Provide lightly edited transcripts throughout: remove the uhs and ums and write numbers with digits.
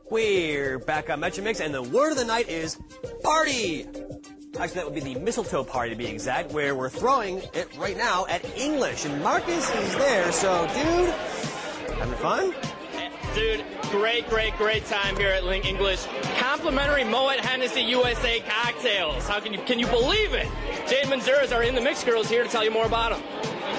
We're back on Metromix, and the word of the night is party. Actually, that would be the mistletoe party to be exact, where we're throwing it right now at English. And Marcus is there, so dude, having fun? Dude, great time here at English. Complimentary Moet Hennessy USA cocktails. Can you believe it? Jade Manzuras are in the Mix Girls here to tell you more about them.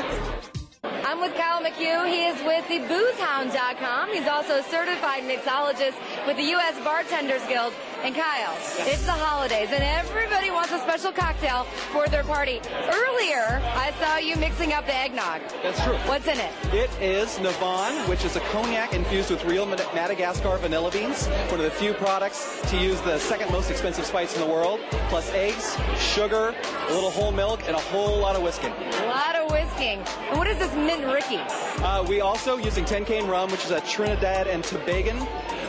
I'm with Kyle McHugh. He is with the boozehound.com. He's also a certified mixologist with the U.S. Bartenders Guild. And Kyle, it's the holidays, and everybody wants a special cocktail for their party. Earlier, I saw you mixing up the eggnog. That's true. What's in it? It is Navon, which is a cognac infused with real Madagascar vanilla beans. One of the few products to use the second most expensive spice in the world, plus eggs, sugar, a little whole milk, and a whole lot of whisking. A lot of whisking. And what is this mint Ricky? We also, using 10 cane rum, which is a Trinidad and Tobago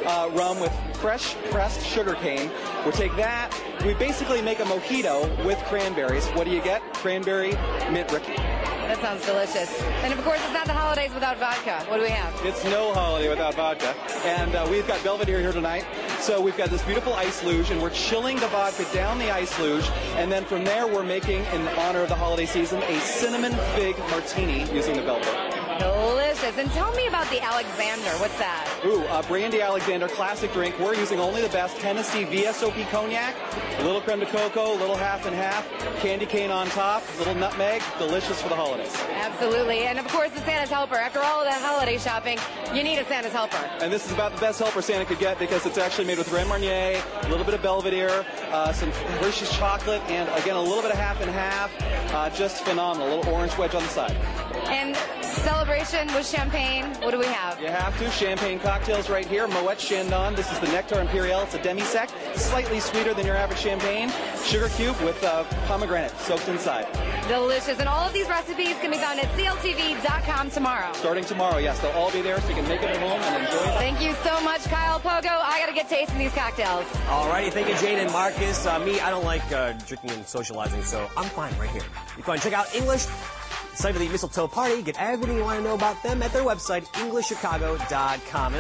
rum with fresh pressed sugar cane. We'll take that. We basically make a mojito with cranberries. What do you get? Cranberry mint Ricky. That sounds delicious. And of course, it's not the holidays without vodka. What do we have? It's no holiday without vodka. And we've got Belvedere here tonight. So we've got this beautiful ice luge, and we're chilling the vodka down the ice luge. And then from there, we're making, in honor of the holiday season, a cinnamon fig martini using the Belvedere. Delicious. And tell me about the Alexander. What's that? Ooh, Brandy Alexander classic drink. We're using only the best Hennessy VSOP cognac, a little creme de coco, a little half and half, candy cane on top, a little nutmeg. Delicious for the holidays. Absolutely. And of course, the Santa's helper. After all of that holiday shopping, you need a Santa's helper. And this is about the best helper Santa could get because it's actually made with Grand Marnier, a little bit of Belvedere, some Hershey's chocolate, and again, a little bit of half and half. Just phenomenal. A little orange wedge on the side. And celebration with champagne. What do we have? You have to. Champagne cocktails right here. Moet Chandon. This is the Nectar Imperial. It's a demi-sec. Slightly sweeter than your average champagne. Sugar cube with pomegranate soaked inside. Delicious. And all of these recipes can be found at cltv.com tomorrow. Starting tomorrow, yes. They'll all be there so you can make it at home and enjoy it. Thank you so much, Kyle Pogo. I got to get tasting these cocktails. Alrighty, thank you, Jade and Marcus. Me, I don't like drinking and socializing, so I'm fine right here. You can check out English, site of the mistletoe party. Get everything you want to know about them at their website, englishchicago.com.